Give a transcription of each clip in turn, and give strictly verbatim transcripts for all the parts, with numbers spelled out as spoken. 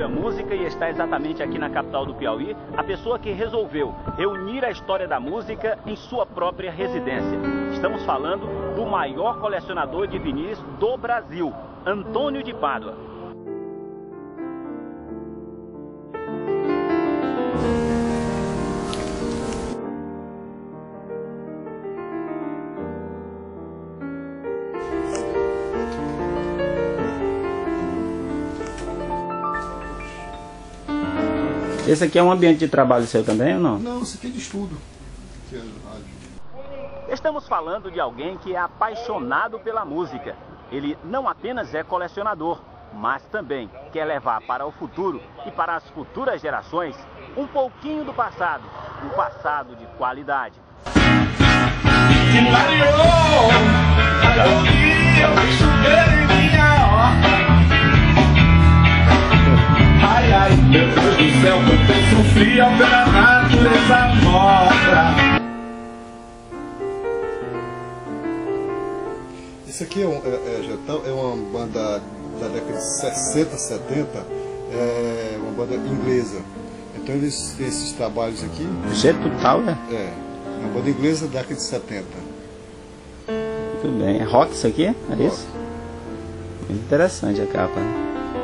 muita música e está exatamente aqui na capital do Piauí a pessoa que resolveu reunir a história da música em sua própria residência. Estamos falando do maior colecionador de vinis do Brasil, Antônio de Pádua. Esse aqui é um ambiente de trabalho seu também ou não? Não, esse aqui é de estudo. Aqui é rádio. Estamos falando de alguém que é apaixonado pela música. Ele não apenas é colecionador, mas também quer levar para o futuro e para as futuras gerações um pouquinho do passado, um passado de qualidade. Ai, ai, meu Deus do céu, quanto eu sofria pela natureza morta. Isso aqui é, um, é, é, é uma banda da década de sessenta, setenta, é uma banda inglesa. Então eles têm esses trabalhos aqui. Getutal, né? É, é uma banda inglesa da década de setenta. Muito bem. É rock isso aqui? É Rock. Isso? Muito interessante a capa, né?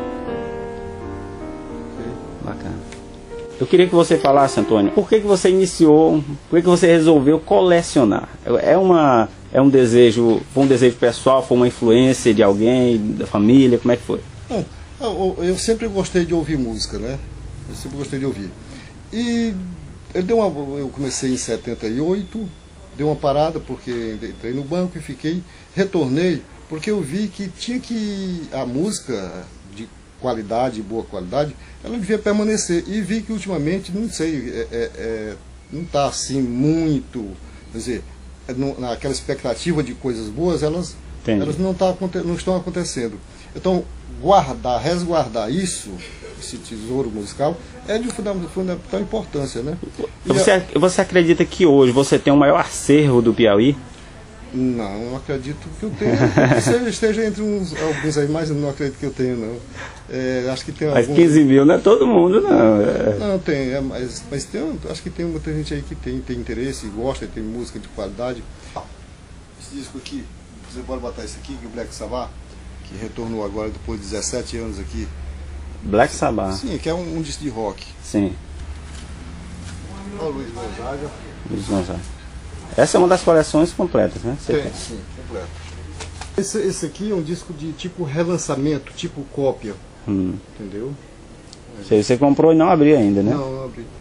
Bacana. Eu queria que você falasse, Antônio, por que que você iniciou, por que que você resolveu colecionar? É uma, é um desejo, foi um desejo pessoal, foi uma influência de alguém, da família, como é que foi? Não, eu, eu sempre gostei de ouvir música, né? Eu sempre gostei de ouvir. E eu, dei uma, eu comecei em setenta e oito, dei uma parada porque entrei no banco e fiquei, retornei, porque eu vi que tinha que a música de qualidade, boa qualidade, ela devia permanecer. E vi que ultimamente, não sei, é, é, é, não está assim muito, quer dizer, não, naquela expectativa de coisas boas, elas, elas não, tá, não estão acontecendo. Então, guardar, resguardar isso, esse tesouro musical, é de fundamental importância, né? Você, a... você acredita que hoje você tem o maior acervo do Piauí? Não, não acredito que eu tenha. Esteja, esteja entre uns, alguns aí, mas não acredito que eu tenha, não. É, acho que tem mas alguns... quinze mil não é todo mundo, não. É... Não, tem, é, mas, mas tem, acho que tem muita gente aí que tem, tem interesse, gosta, tem música de qualidade. Esse disco aqui, você pode botar esse aqui, que é o Black Sabbath, que retornou agora depois de dezessete anos aqui. Black Sabbath? Sim, que é um, um disco de rock. Sim. Olha o Luiz Gonzaga. Luiz Gonzaga. Essa é uma das coleções completas, né? Você tem, tem. Sim, completo. Esse, esse aqui é um disco de tipo relançamento, tipo cópia. Hum. Entendeu? Você, você comprou e não abriu ainda, né? Não, não abri.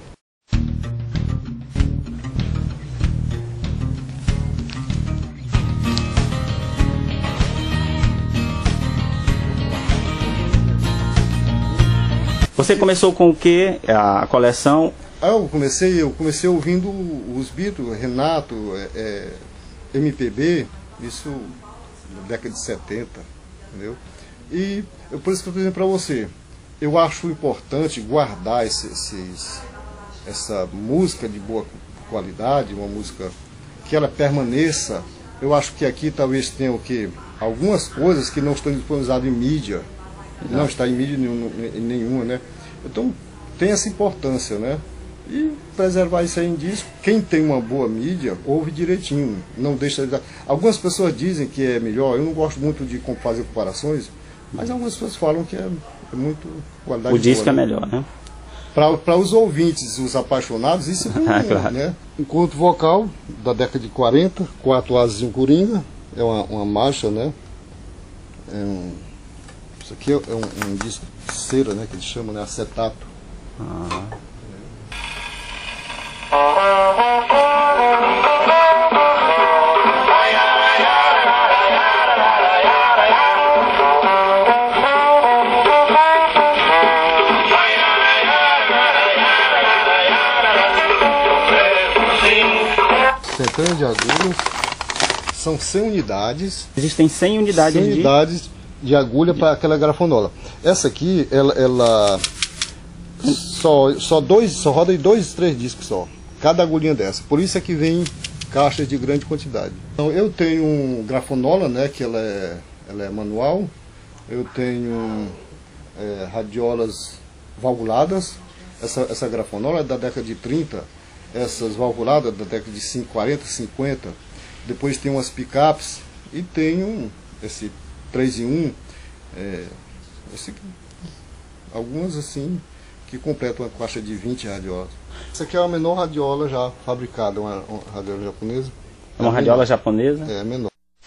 Você começou com o que? A coleção? Ah, eu comecei, eu comecei ouvindo os Beatles, Renato, é, é, M P B, isso na década de setenta, entendeu? E eu, por isso que eu estou dizendo para você, eu acho importante guardar esse, esses, essa música de boa qualidade, uma música que ela permaneça. Eu acho que aqui talvez tenha o quê? Algumas coisas que não estão disponibilizadas em mídia, não, não está em mídia nenhuma, né? Então tem essa importância, né? E preservar isso aí em disco. Quem tem uma boa mídia, ouve direitinho, não deixa de... Algumas pessoas dizem que é melhor, eu não gosto muito de fazer comparações, mas algumas pessoas falam que é, é muito qualidade. O disco boa, é né? melhor, né? Para os ouvintes, os apaixonados, isso é bom, ah, claro. Né? Encontro vocal da década de quarenta, quatro asas em coringa, é uma, uma marcha, né? É um, isso aqui é um, um disco de cera, né? Que eles chamam, né? Acetato. Ah. Centena de agulhas, são cem unidades. Existem cem unidades, cem unidades de agulha para aquela grafonola. Essa aqui, ela, ela só, só, dois, só roda em dois, três discos só, cada agulhinha dessa. Por isso é que vem caixas de grande quantidade. Então, eu tenho um grafonola, né, que ela é, ela é manual. Eu tenho é, radiolas valvuladas. Essa, essa grafanola é da década de trinta, essas valvuladas da década de quarenta, cinquenta. Depois tem umas picapes e tem um, esse três em um, é, esse, algumas assim, que completam uma caixa de vinte radiolas. Essa aqui é a menor radiola já fabricada, uma, uma radiola japonesa. É uma é radiola menor. japonesa? É, menor.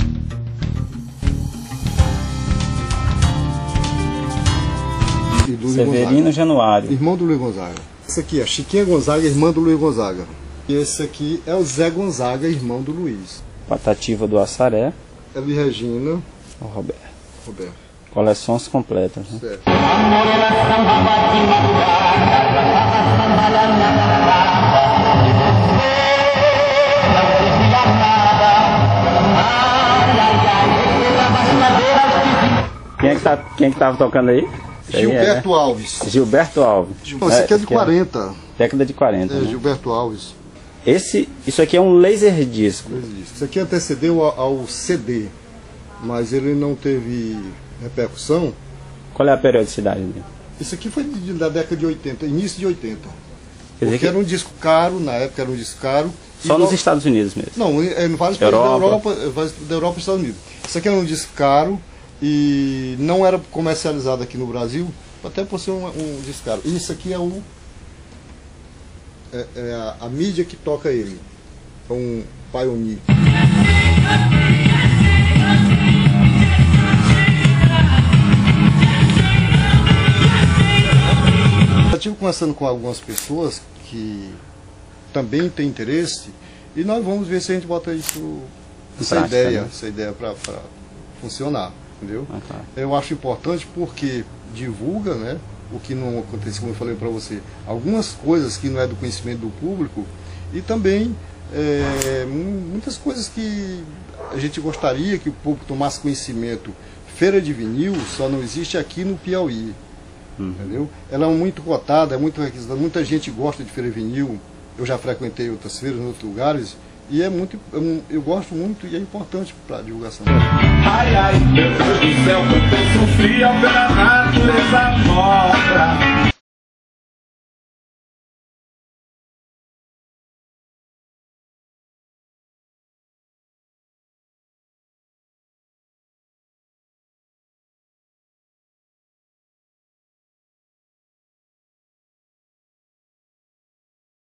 Severino Januário. Irmão do Luiz Gonzaga. Esse aqui é Chiquinha Gonzaga, irmã do Luiz Gonzaga. E esse aqui é o Zé Gonzaga, irmão do Luiz. Patativa do Assaré. Elis Regina. O Roberto. Roberto. Coleções completas. Né? Certo. Quem é que tá, quem é que tava tocando aí? Gilberto é, né? Alves. Gilberto Alves. Não, esse aqui é de quarenta. Década de quarenta. É, né? Gilberto Alves. Esse, isso aqui é um laser disco. Isso aqui antecedeu ao, ao C D, mas ele não teve repercussão. Qual é a periodicidade dele? Isso aqui foi de, da década de oitenta, início de oitenta. Quer dizer Porque que... era um disco caro, na época era um disco caro. Só nos Estados Unidos mesmo? Não, em vários países da Europa, da Europa e Estados Unidos. Isso aqui era um disco caro e não era comercializado aqui no Brasil, até por ser um, um disco caro. E isso aqui é o é, é a, a mídia que toca ele. É um Pioneer. Eu estive conversando com algumas pessoas que também têm interesse e nós vamos ver se a gente bota isso, essa prática, ideia, né? essa ideia para funcionar, entendeu? Ah, tá. Eu acho importante porque divulga, né, o que não acontece, como eu falei para você, algumas coisas que não é do conhecimento do público e também é, muitas coisas que a gente gostaria que o público tomasse conhecimento. Feira de vinil só não existe aqui no Piauí. Uhum. Entendeu? Ela é muito cotada, é muito requisitada, muita gente gosta de feira de vinil. Eu já frequentei outras feiras em outros lugares e é muito, eu, eu gosto muito e é importante para a divulgação. Ai, ai, meu Deus do céu, quanto eu sofri ao ver a natureza morta.